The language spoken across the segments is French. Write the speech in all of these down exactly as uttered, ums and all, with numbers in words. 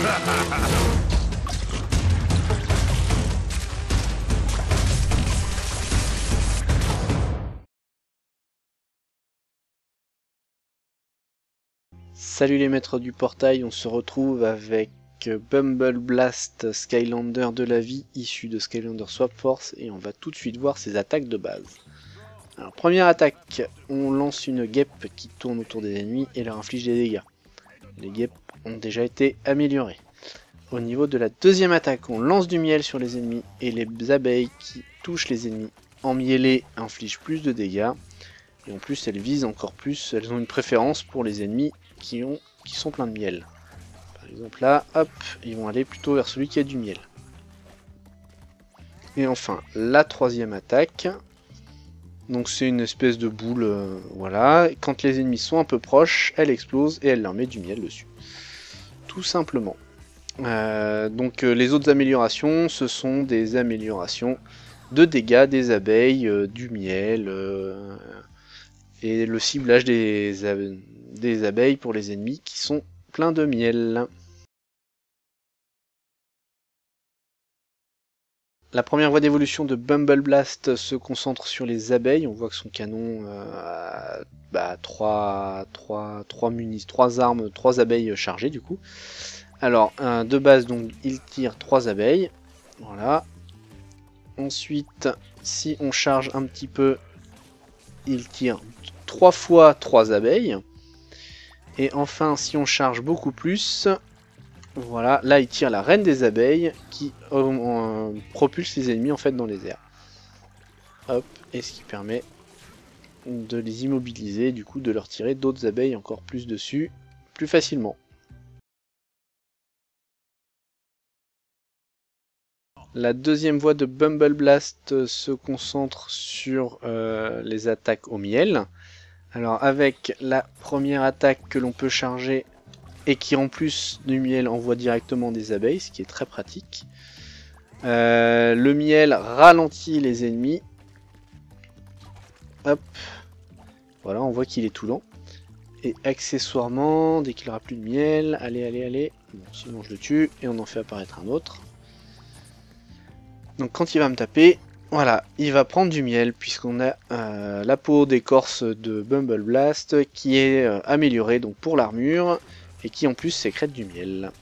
Salut les maîtres du portail, on se retrouve avec Bumble Blast Skylander de la vie issu de Skylander Swap Force et on va tout de suite voir ses attaques de base. Alors première attaque, on lance une guêpe qui tourne autour des ennemis et leur inflige des dégâts. Les guêpes ont déjà été améliorées. Au niveau de la deuxième attaque, on lance du miel sur les ennemis et les abeilles qui touchent les ennemis emmielés infligent plus de dégâts. Et en plus elles visent encore plus, elles ont une préférence pour les ennemis qui, ont, qui sont pleins de miel. Par exemple là, hop, ils vont aller plutôt vers celui qui a du miel. Et enfin, la troisième attaque. Donc c'est une espèce de boule, euh, voilà. Quand les ennemis sont un peu proches, elle explose et elle leur met du miel dessus. Tout simplement. Euh, donc euh, les autres améliorations, ce sont des améliorations de dégâts des abeilles, euh, du miel... Euh, et le ciblage des, ab des abeilles pour les ennemis qui sont pleins de miel. La première voie d'évolution de Bumble Blast se concentre sur les abeilles. On voit que son canon euh, a bah, trois, trois, trois munis, trois armes, trois abeilles chargées du coup. Alors euh, de base donc il tire trois abeilles. Voilà. Ensuite, si on charge un petit peu, il tire trois fois trois abeilles. Et enfin, si on charge beaucoup plus, voilà, là il tire la reine des abeilles qui euh, euh, propulse les ennemis en fait dans les airs. Hop, et ce qui permet de les immobiliser, du coup de leur tirer d'autres abeilles encore plus dessus, plus facilement. La deuxième voie de Bumble Blast se concentre sur euh, les attaques au miel. Alors avec la première attaque que l'on peut charger et qui en plus du miel envoie directement des abeilles, ce qui est très pratique. Euh, le miel ralentit les ennemis. Hop. Voilà, on voit qu'il est tout lent. Et accessoirement, dès qu'il n'y aura plus de miel, allez, allez, allez. Bon, sinon je le tue et on en fait apparaître un autre. Donc quand il va me taper, voilà, il va prendre du miel puisqu'on a euh, la peau d'écorce de Bumble Blast qui est euh, améliorée donc pour l'armure et qui en plus sécrète du miel.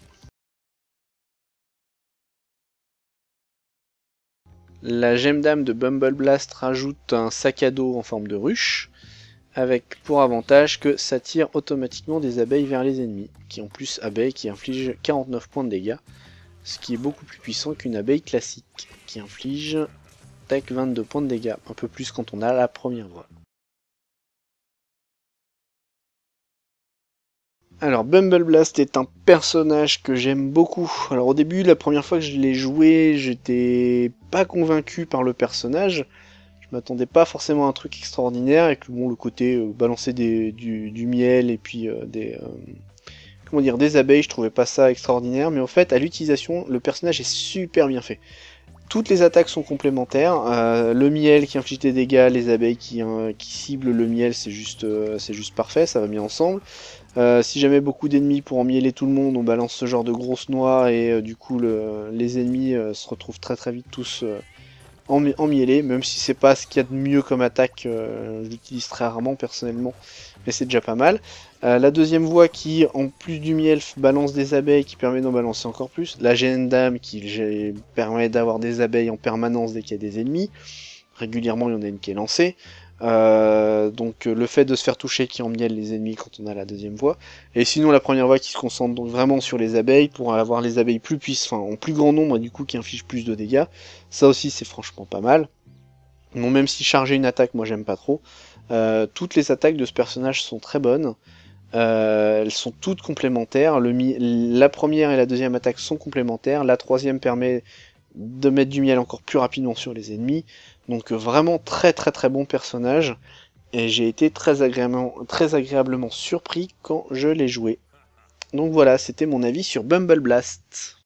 La gemme d'âme de Bumble Blast rajoute un sac à dos en forme de ruche avec pour avantage que ça tire automatiquement des abeilles vers les ennemis qui en plus abeilles qui infligent quarante-neuf points de dégâts, ce qui est beaucoup plus puissant qu'une abeille classique qui inflige tac, vingt-deux points de dégâts, un peu plus quand on a la première voie. Alors Bumble Blast est un personnage que j'aime beaucoup. Alors au début, la première fois que je l'ai joué, j'étais pas convaincu par le personnage. Je m'attendais pas forcément à un truc extraordinaire avec bon, le côté euh, balancer des, du, du miel et puis euh, des... Euh, comment dire, des abeilles, je trouvais pas ça extraordinaire, mais en fait, à l'utilisation, le personnage est super bien fait. Toutes les attaques sont complémentaires, euh, le miel qui inflige des dégâts, les abeilles qui, euh, qui ciblent le miel, c'est juste, euh, c'est juste parfait, ça va bien ensemble. Euh, si jamais beaucoup d'ennemis pour emmieler tout le monde, on balance ce genre de grosses noix et euh, du coup le, les ennemis euh, se retrouvent très très vite tous euh, emmielés, même si c'est pas ce qu'il y a de mieux comme attaque, euh, je l'utilise très rarement personnellement, mais c'est déjà pas mal. Euh, la deuxième voie qui, en plus du miel, balance des abeilles, qui permet d'en balancer encore plus. La gemme d'âme qui permet d'avoir des abeilles en permanence dès qu'il y a des ennemis. Régulièrement, il y en a une qui est lancée. Euh, donc le fait de se faire toucher qui emmièle les ennemis quand on a la deuxième voie. Et sinon la première voie qui se concentre donc vraiment sur les abeilles, pour avoir les abeilles plus puissantes, enfin en plus grand nombre et du coup qui infligent plus de dégâts. Ça aussi c'est franchement pas mal. Bon, même si charger une attaque, moi j'aime pas trop. Euh, toutes les attaques de ce personnage sont très bonnes. Euh, elles sont toutes complémentaires. Le la première et la deuxième attaque sont complémentaires. La troisième permet de mettre du miel encore plus rapidement sur les ennemis. Donc vraiment très très très bon personnage. Et j'ai été très agréablement, très agréablement surpris quand je l'ai joué. Donc voilà, c'était mon avis sur Bumble Blast.